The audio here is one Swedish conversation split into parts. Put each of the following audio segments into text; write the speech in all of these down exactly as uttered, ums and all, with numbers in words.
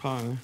Fan.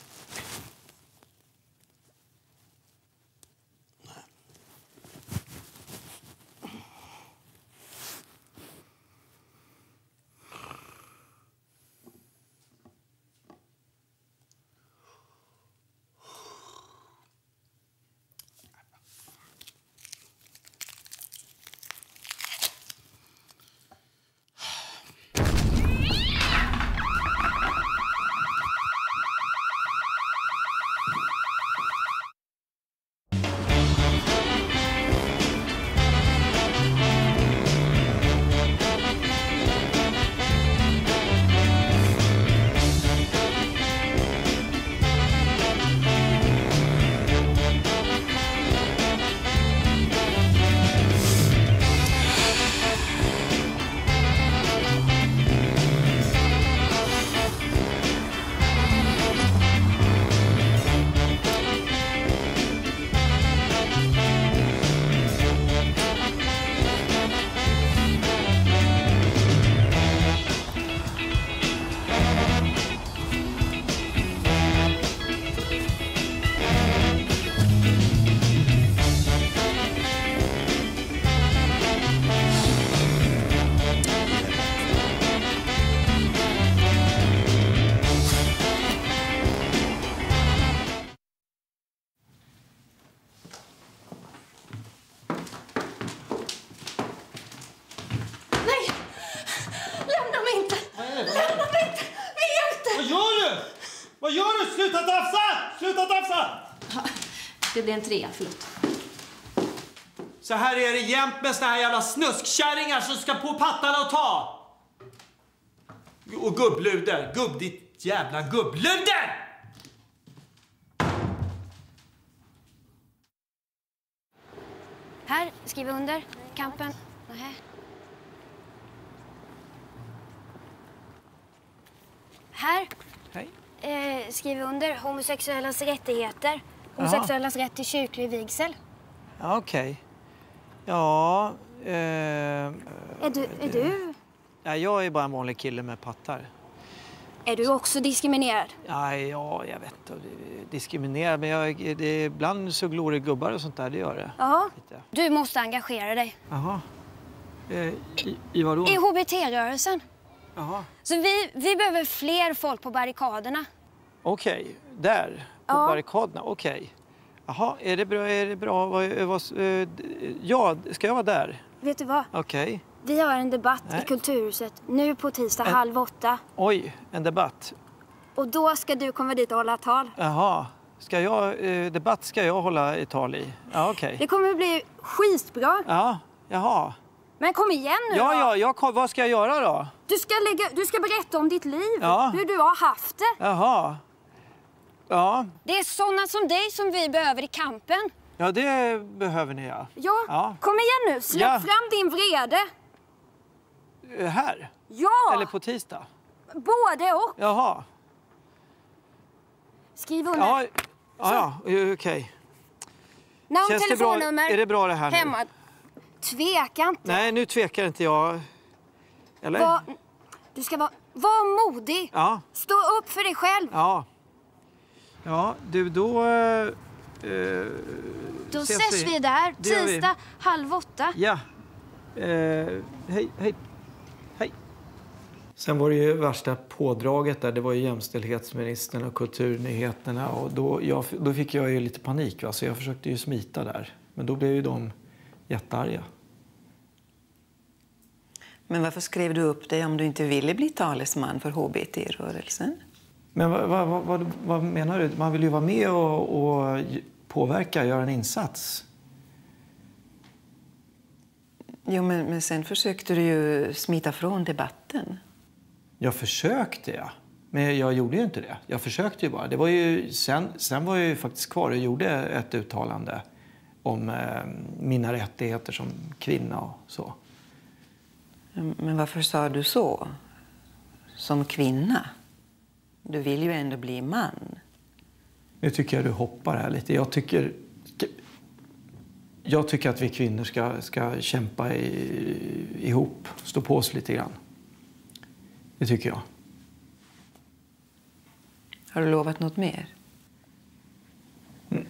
Vad gör du? Sluta tafsa! Sluta tafsa! Det blir en trea, förlåt. Så här är det jämt med såna här jävla snuskkärringar som ska på pattarna och ta. Och gubbluder. Gubb, ditt jävla gubbluder! Här, skriv under. Kampen. Nähä. Här. Hej. Eh, skriv under homosexuellas rättigheter. Homosexuellas rätt till kyrklig vigsel. Ja, okej. Okay. Ja... Eh, är du... Är du... Ja, jag är bara en vanlig kille med pattar. Är du också diskriminerad? Ja, ja jag vet. Diskriminerad, men jag, det, ibland så glor det gubbar och sånt där, det gör det. Ja, lite. Du måste engagera dig. Jaha. Eh, i, I vadå? I H B T-rörelsen. Jaha. Så vi, vi behöver fler folk på barrikaderna. Okej, okay. Där. På ja. barrikaderna, okej. Okay. Jaha, är det bra? Är det bra? Vad, vad, ja, ska jag vara där? Vet du vad? Okej. Okay. Vi har en debatt Nej. i Kulturhuset nu på tisdag en... halv åtta. Oj, en debatt. Och då ska du komma dit och hålla tal. Jaha, ska jag, eh, debatt ska jag hålla i tal i? Ja, okej. Okay. Det kommer bli skitbra. Ja, jaha. Men kom igen nu Ja, då. ja, jag kom, vad ska jag göra då? Du ska, lägga, du ska berätta om ditt liv. Ja. Hur du har haft det. Jaha. Ja. Det är såna som dig som vi behöver i kampen. Ja, det behöver ni, ja. Ja, ja. kom igen nu. Släpp ja. fram din vrede. Här? Ja. Eller på tisdag? Både och. Jaha. Skriv under. Ja, ja, okej. Okay. Namn, Känns telefonnummer. Är det bra det här nu? Hemma. Tveka inte. Nej, nu tvekar inte jag. Eller? Var, du ska vara var modig. Ja. Stå upp för dig själv. Ja. Ja, du då... Eh, då ses, ses vi där. Tisdag, halv åtta. Ja. Eh, hej, hej. Hej. Sen var det ju värsta pådraget där. Det var ju jämställdhetsministern och kulturnyheterna. Och då, jag, då fick jag ju lite panik. Va? Så jag försökte ju smita där. Men då blev ju de jättearga. Men varför skrev du upp dig om du inte ville bli talesman för H B T-rörelsen? Men vad, vad, vad, vad menar du? Man vill ju vara med och, och påverka, göra en insats. Jo, men, men sen försökte du ju smita från debatten. Jag försökte, ja. Men jag gjorde ju inte det. Jag försökte ju bara. Det var ju, sen, sen var jag ju faktiskt kvar och gjorde ett uttalande om eh, mina rättigheter som kvinna och så. Men varför sa du så? Som kvinna? Du vill ju ändå bli man. Nu tycker jag du hoppar här lite. Jag tycker, jag tycker att vi kvinnor ska, ska kämpa i, ihop. Stå på oss lite grann. Det tycker jag. Har du lovat något mer? Mm.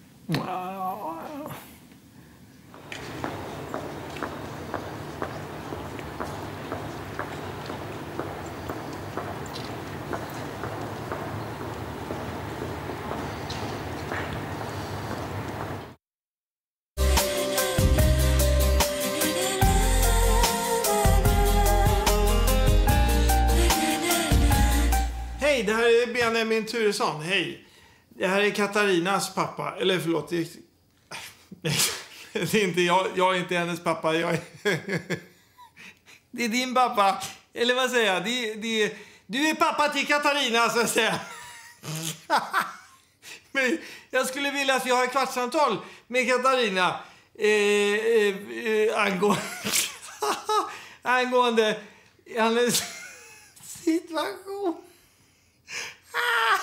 Hej, det här är Benjamin Turesson. Hej. Det här är Katarinas pappa. Eller förlåt. Det är, det är inte jag. Jag är inte hennes pappa. Jag är... Det är din pappa. Eller vad säger jag? Det är, det är... Du är pappa till Katarina, så att säga. Men jag skulle vilja att vi har ett kvartssamtal med Katarina. Eh, eh, eh, angående... angående hennes situation. Ah!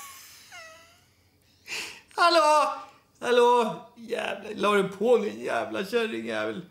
Hallå! Hallå! Jävlar, la du på nu, jävla kärringjävel.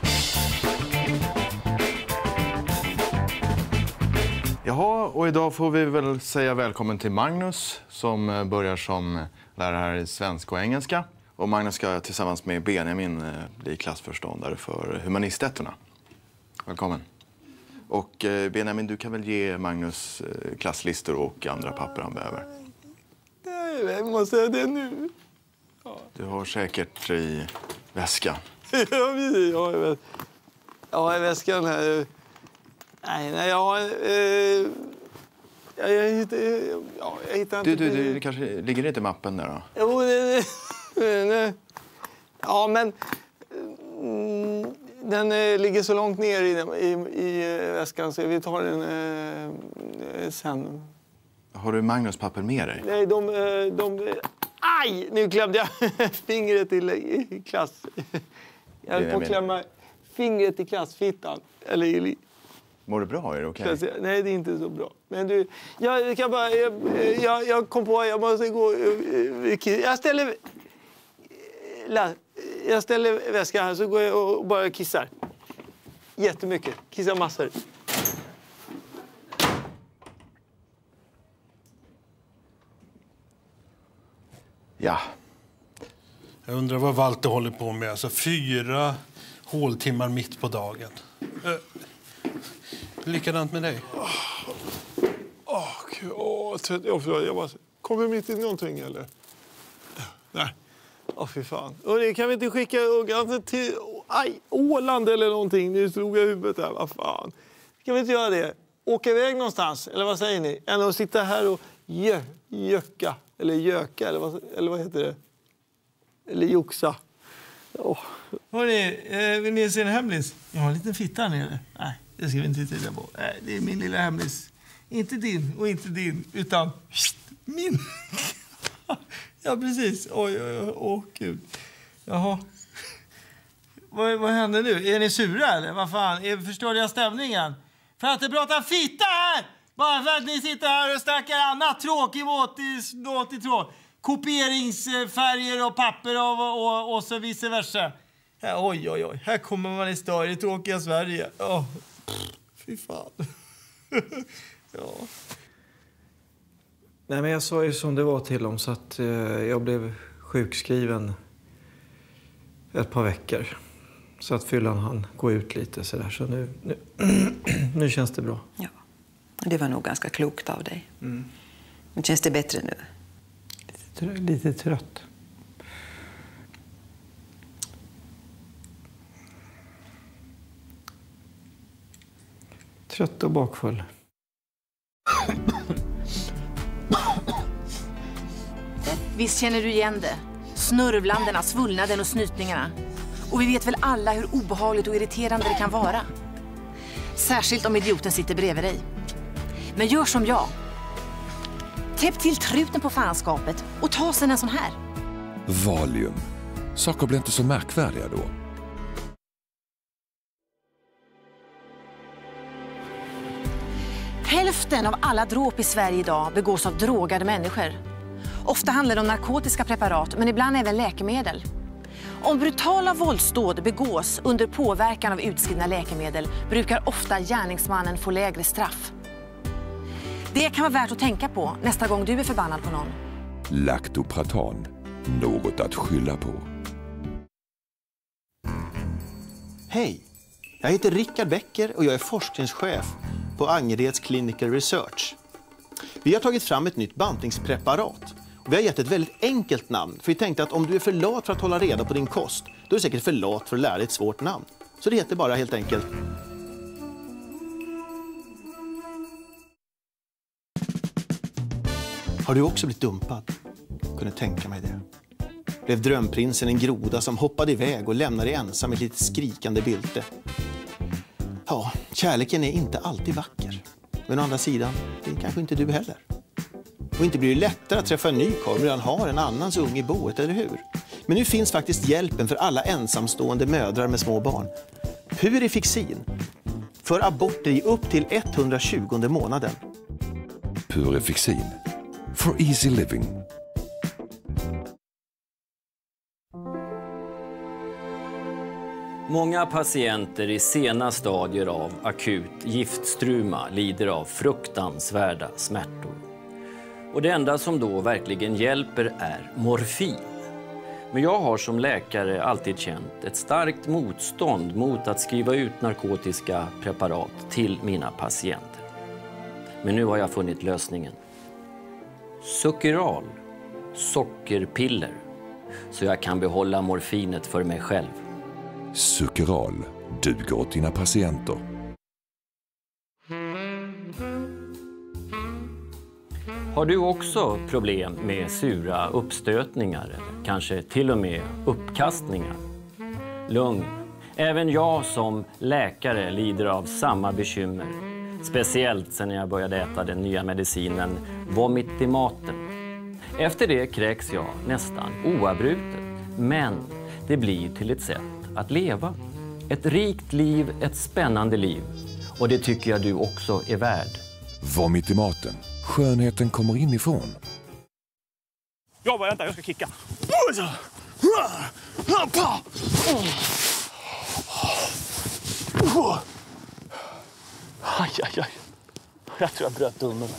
Jaha, och idag får vi väl säga välkommen till Magnus som börjar som lärare i svenska och engelska. Och Magnus ska tillsammans med Benjamin bli klassförståndare för humanistettorna. Välkommen. Och Benjamin, du kan väl ge Magnus klasslistor och andra papper han behöver. Nej, jag måste säga det nu. Ja. Du har säkert i väskan. Ja, precis. Ja, jag vet. Ja, i väskan här. Nej, nej, jag... Eh, jag, jag hittar... Ja, jag hittar inte... Du, du, du kanske ligger inte i mappen där då? Jo, det... det, det. Ja, men... Mm, den eh, ligger så långt ner i, i, i väskan så vi tar den eh, sen. Har du Magnus papper med dig? Nej, de... de aj! Nu klämde jag fingret i, i klass. Jag höll på att klämma fingret i klassfittan. Eller i... Mår du bra? Är det okej? Okay? Nej, det är inte så bra. Men du, jag kan bara... Jag, jag, jag kom på... Jag måste gå... Jag ställer... Jag ställer väskan här så går jag och bara kissar. Jättemycket. Kissar massor. Ja. Jag undrar vad Walter håller på med. Alltså fyra håltimmar mitt på dagen. Äh, likadant med dig. Åh, oh, gud. Åh, oh, förlåt. Jag bara... Kommer mitt i någonting, eller? Nej. Åh, oh, fy fan. Och det kan vi inte skicka ungarna till aj, Åland eller någonting. Nu slog jag huvudet där. Vad fan. Kan vi inte göra det? Åka iväg någonstans, eller vad säger ni? Än att sitta här och jö, jöka. Eller göka, eller vad, eller vad heter det? Eller joxa. Oh. Hörrni, eh, vill ni se en hemlis? Jag har en liten fitta här nere. Nej, det ska vi inte titta på. Nej, det är min lilla hemlis. Inte din och inte din, utan min. Ja, precis. Oj, oj, oj. Åh, gud. Jaha. Vad, vad händer nu? Är ni sura, eller? Vad fan? Är, förstörde jag stämningen? För att det pratar fitta här! Bara för att ni sitter här och snackar annat tråkigt åt tråd. Kopieringsfärger och papper och, och, och så vice versa. Här, oj, oj, oj. Här kommer man i stad i tråkiga Sverige. Oh. Fy fan. Ja. Nej, men jag sa ju som det var till dem så att eh, jag blev sjukskriven ett par veckor. Så att fyllan han gå ut lite så där. Så nu, nu, nu känns det bra. Ja, det var nog ganska klokt av dig. Mm. Men känns det bättre nu? Lite, lite trött. Trött och bakfull. Visst känner du igen det? Snörvlandena, svullnaden och snytningarna. Och vi vet väl alla hur obehagligt och irriterande det kan vara. Särskilt om idioten sitter bredvid dig. Men gör som jag. Täpp till truten på fanskapet och ta sig en sån här. Valium. Saker blir inte så märkvärdiga då. Hälften av alla dråp i Sverige idag begås av drogade människor. Ofta handlar det om narkotiska preparat, men ibland även läkemedel. Om brutala våldsdåd begås under påverkan av utskrivna läkemedel brukar ofta gärningsmannen få lägre straff. Det kan vara värt att tänka på nästa gång du är förbannad på någon. Lactopratan. Något att skylla på. Hej, jag heter Rickard Becker och jag är forskningschef på Angereds Clinical Research. Vi har tagit fram ett nytt bantningspreparat. Vi har gett ett väldigt enkelt namn, för vi tänkte att om du är för lat för att hålla reda på din kost, då är du säkert för lat för att lära dig ett svårt namn. Så det heter bara helt enkelt... Har du också blivit dumpad? Jag kunde tänka mig det. Blev drömprinsen en groda som hoppade iväg och lämnade ensam ett litet skrikande bylte. Ja, kärleken är inte alltid vacker. Men å andra sidan, det är kanske inte du heller. Och inte blir det lättare att träffa en ny karl om redan har en annans unge i boet, eller hur? Men nu finns faktiskt hjälpen för alla ensamstående mödrar med små barn. Purifixin. För aborter i upp till etthundratjugonde månaden. Purifixin. For easy living. Många patienter i sena stadier av akut giftstruma lider av fruktansvärda smärtor. Och det enda som då verkligen hjälper är morfin. Men jag har som läkare alltid känt ett starkt motstånd mot att skriva ut narkotiska preparat till mina patienter. Men nu har jag funnit lösningen. Suckeral, sockerpiller, så jag kan behålla morfinet för mig själv. Suckeral duger åt dina patienter. Har du också problem med sura uppstötningar eller kanske till och med uppkastningar? Lugn. Även jag som läkare lider av samma bekymmer. Speciellt sen jag började äta den nya medicinen Vomitimaten. Efter det kräks jag nästan oavbrutet. Men det blir till ett sätt att leva. Ett rikt liv, ett spännande liv. Och det tycker jag du också är värd. Vomitimaten. Skönheten kommer inifrån. Jag bara vänta, jag ska kicka. Aj, aj, aj. Jag tror jag bröt tummen.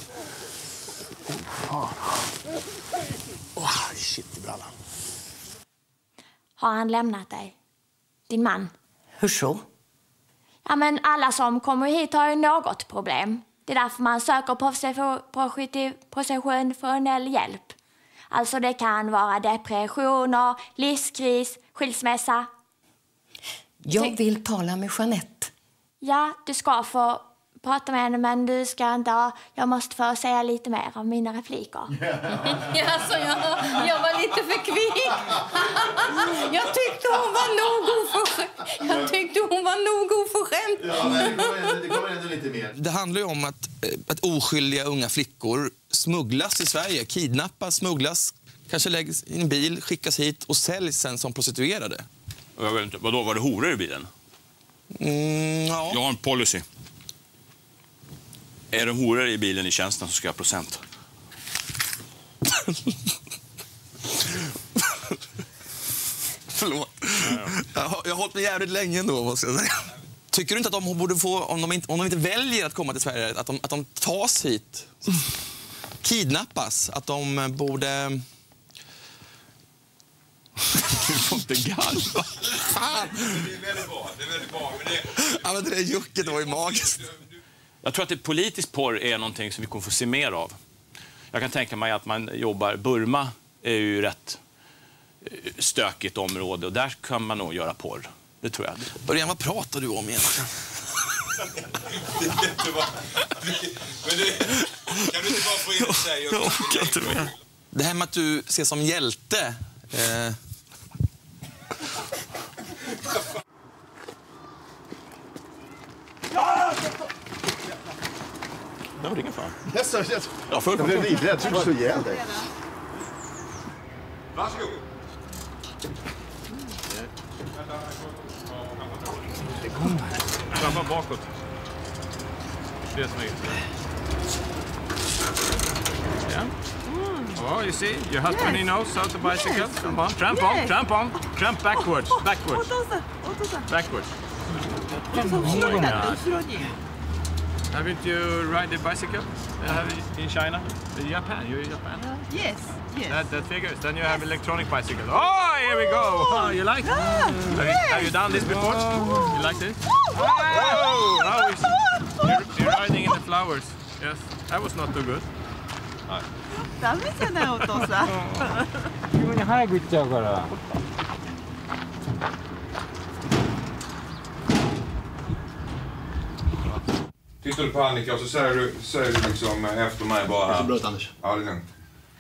Oh, shit i brallan. Har han lämnat dig? Din man? Hur så? Ja, men alla som kommer hit har ju något problem. Det är därför man söker professionell hjälp. Alltså det kan vara depressioner, livskris, skilsmässa. Jag vill tala med Jeanette. Ja, du ska få prata med henne, men du ska inte ha... Jag måste få säga lite mer av mina repliker. Ja, så jag, jag var lite för kvick. Jag tyckte hon var nog oförskämd. Jag tyckte hon var nog oförskämd. Ja, men det kommer, det kommer ändå lite mer. Det handlar ju om att, att oskyldiga unga flickor smugglas i Sverige. Kidnappas, smugglas, kanske läggs i en bil, skickas hit och säljs sen som prostituerade. Jag vet inte, vadå, var det horor i bilen? Mm, ja. Jag har en policy. Är det horor i bilen i tjänsten så ska jag ha procent. Förlåt. Jag har, jag har hållit mig jävligt länge ändå, måste jag säga. Tycker du inte att de borde få, om de inte, om de inte väljer att komma till Sverige, att de, att de tas hit, kidnappas, att de borde... Du får inte garva. Fan! Det är väldigt bra, det är väldigt bra. Men det... Ja, men det där jucket var ju magiskt. Jag tror att det politisk porr är någonting som vi kommer få se mer av. Jag kan tänka mig att man jobbar... Burma är ju rätt stökigt område och där kan man nog göra porr. Det tror jag. Början, vad pratar du om egentligen? Men det, kan du inte bara få in och säga? Jag orkar inte mer. Det här med att du ses som hjälte... Eh... Det var ingen fan. Yes, yes, yes. Ja, för, jag blev livrädd. Jag trodde så ihjäl dig. Varsågod. Det kommer. Trampa bakåt. Det är snyggt. Ja. Oh, you see, your husband he knows how to bicycle. Come on, tramp on, tramp on, tramp backwards, backwards, backwards. Haven't you ride the bicycle uh, in China? In Japan? You're in Japan? Yes, yes. That, that figures. Then you have electronic bicycle. Oh, here we go. Oh, you like it? Ah, have, you, have you done this before? Oh. You like this? Oh, now we're, you're, you're riding in the flowers. Yes, that was not too good. ダメじゃないお父さん。 急に早く行っちゃうから。 Tittar du på Annika och så säger du, säger du liksom efter mig bara här. Det är så bra, Anders. Ja, det är lugnt.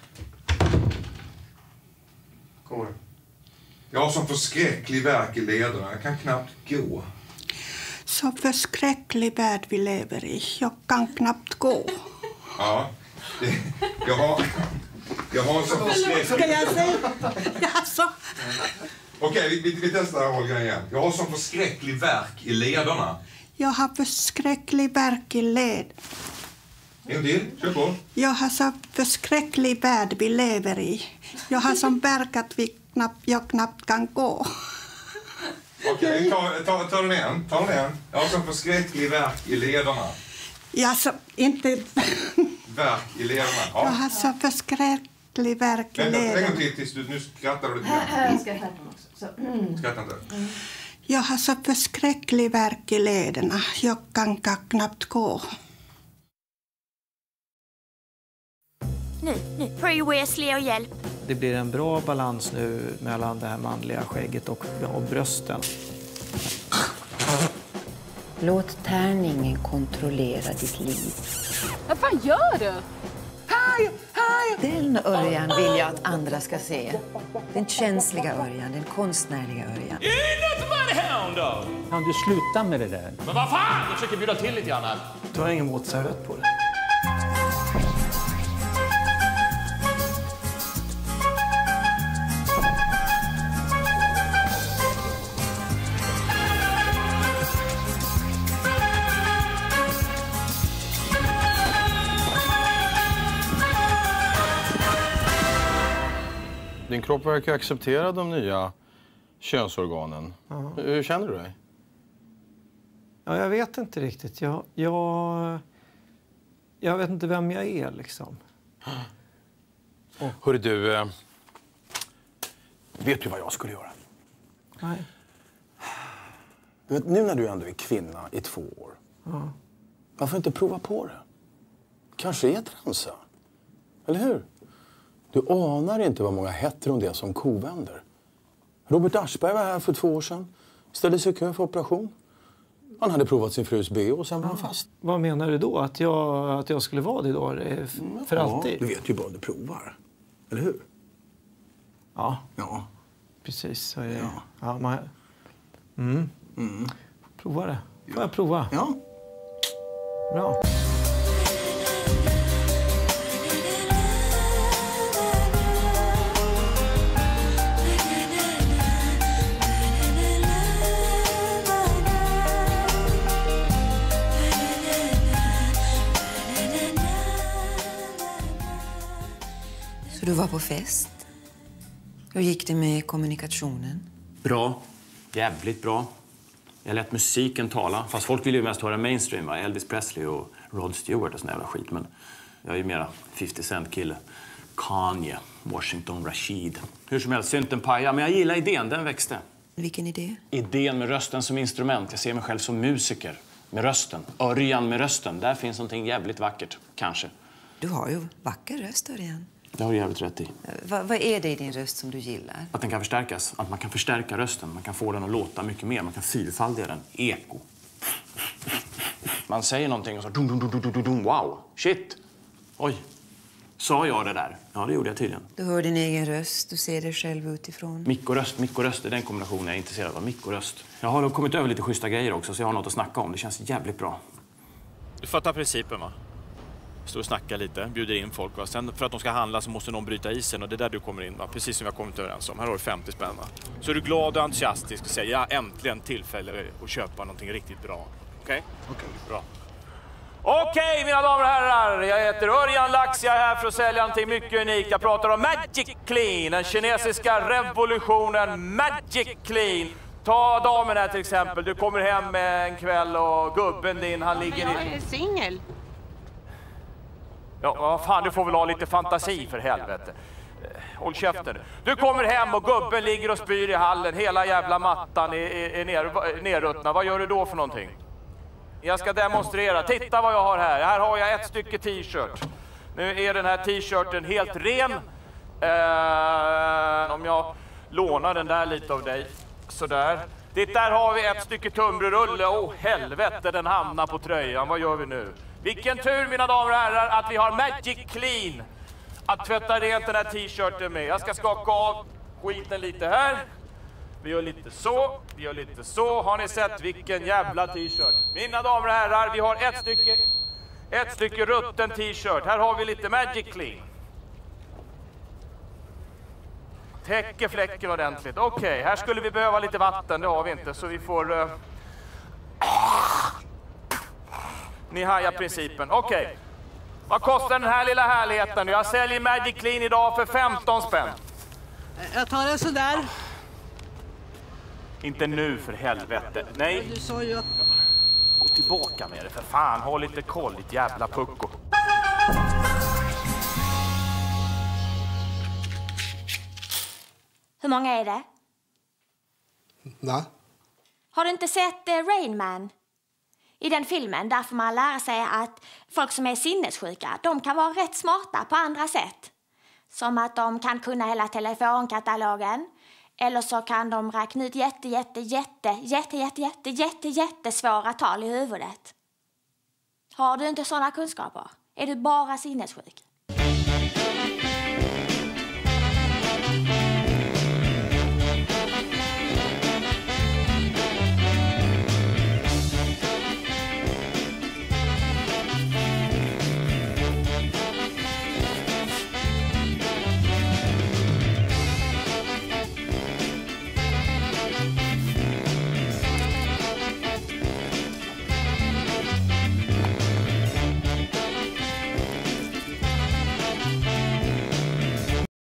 Kom igen. Jag har sån förskräcklig värk i lederna. Jag kan knappt gå. Så förskräcklig värld vi lever i. Jag kan knappt gå. Ja. Det, jag har... Jag har en sån förskräcklig... Ska jag säga? Jaså? Okej, vi, vi, vi testar Holger igen. Jag har sån förskräcklig värk i lederna. Jag har förskräcklig värk i led. En till, kör på. Jag har så förskräcklig värld vi lever i. Jag har som värk att vi knappt, jag knappt kan gå. Okej, ta, ta, ta den igen. Ta den igen. Jag har sån förskräcklig värk i lederna. Jag så inte... Värk i lederna. Ja. Jag har så förskräcklig värk i Vänta, lederna. en gång till tills du... Nu skrattar du lite grann. Jag ska skratta också. Så. Mm. Skratta inte. Mm. Jag har så förskräcklig värk i lederna. Jag kan knappt gå. Nu, nu får ju Wesley och hjälp. Det blir en bra balans nu mellan det här manliga skägget och, och brösten. Låt tärningen kontrollera ditt liv. Vad fan gör du? Hej, hej! Den Örjan vill jag att andra ska se. Den känsliga Örjan, den konstnärliga Örjan. Kan du sluta med det där? Men vad fan! Jag försöker bjuda till lite grann här. Du har ingen motsvarighet på det. Din kropp verkar acceptera de nya könsorganen. Ja. Hur känner du dig? Ja, jag vet inte riktigt. Jag, jag, jag vet inte vem jag är, liksom. Oh. Hörru du, eh, vet du vad jag skulle göra? Nej. Du vet, nu när du ändå är kvinna i två år, Ja. varför inte prova på det? Kanske är transa. Eller hur? Du anar inte vad många heteron det är som kovänder. Robert Aschberg var här för två år sedan. Ställde sig i kö för operation. Han hade provat sin frus B och sen var han fast. Vad menar du då? Att jag, att jag skulle vara det då? För ja, alltid? Du vet ju bara om du provar. Eller hur? Ja. Ja. Precis. Så är det. Ja. Ja, man... mm. Mm. Prova det. Får jag prova? Ja. Bra. Så du var på fest? Hur gick det med kommunikationen? Bra. Jävligt bra. Jag lät musiken tala. Fast folk vill ju mest höra mainstream, va? Elvis Presley och Rod Stewart och sån jävla skit. Men jag är ju mera fifty cent-kille. Kanye, Washington Rashid. Hur som helst, synten paja. Men jag gillar idén, den växte. Vilken idé? Idén med rösten som instrument. Jag ser mig själv som musiker. Med rösten. Örjan med rösten. Där finns någonting jävligt vackert. Kanske. Du har ju vacker röst, Örjan. Det har du jävligt rätt i. Va, vad är det i din röst som du gillar? Att den kan förstärkas. Att man kan förstärka rösten. Man kan få den att låta mycket mer. Man kan fyrfaldiga den. Eko. Man säger någonting och så... Dum, dum, dum, dum, dum, wow! Shit! Oj! Sa jag det där? Ja, det gjorde jag tydligen. Du hör din egen röst. Du ser dig själv utifrån. Mick och röst. Mick och röst är den kombinationen jag är intresserad av. Mick och röst. Jag har kommit över lite schyssta grejer också, så jag har något att snacka om. Det känns jävligt bra. Du fattar principen, va? Står och snackar lite, bjuder in folk. Va? Sen för att de ska handla så måste någon bryta isen och det är där du kommer in, va? Precis som vi har kommit överens om. Här har du femtio spänn, va? Så är du glad och entusiastisk och säger ja, äntligen tillfälle att köpa någonting riktigt bra. Okej? Okay? Okej. Okay. Bra. Okej, okay, mina damer och herrar. Jag heter Örjan Lax. Jag är här för att sälja någonting mycket unikt. Jag pratar om Magic Clean, den kinesiska revolutionen Magic Clean. Ta damen här till exempel. Du kommer hem en kväll och gubben din, han ligger i... Jag är singel. Ja, vad fan, du får väl ha lite fantasi för helvete. Håll käften. Du kommer hem och gubben ligger och spyr i hallen. Hela jävla mattan är, är, är ner, nerruttna. Vad gör du då för någonting? Jag ska demonstrera. Titta vad jag har här. Här har jag ett stycke t-shirt. Nu är den här t-shirten helt ren. Eh, om jag lånar den där lite av dig. Sådär. Det där har vi ett stycke tunnbrödsrulle. Åh oh, helvete, den hamnar på tröjan. Vad gör vi nu? Vilken tur mina damer och herrar att vi har Magic Clean att tvätta rent den här t-shirten med. Jag ska skaka av skiten lite här. Vi gör lite så, vi gör lite så. Har ni sett vilken jävla t-shirt? Mina damer och herrar, vi har ett stycke, ett stycke rutten t-shirt. Här har vi lite Magic Clean. Täcker fläcken ordentligt. Okej, okay, här skulle vi behöva lite vatten. Det har vi inte, så vi får... Uh... Ni hajar principen. Okej. Okay. Vad kostar den här lilla härligheten? Jag säljer Magic Clean idag för femton spänn. Jag tar det sådär. Inte nu för helvete. Nej. Du sa ju... Gå tillbaka med det för fan. Ha lite koll, ditt jävla pucko. Hur många är det? Nej. Har du inte sett eh, Rain Man? I den filmen där får man lära sig att folk som är sinnessjuka, de kan vara rätt smarta på andra sätt. Som att de kan kunna hela telefonkatalogen. Eller så kan de räkna ut jätte, jätte, jätte, jätte, jätte, jätte, jätte, jättesvåra tal i huvudet. Har du inte sådana kunskaper? Är du bara sinnessjuk?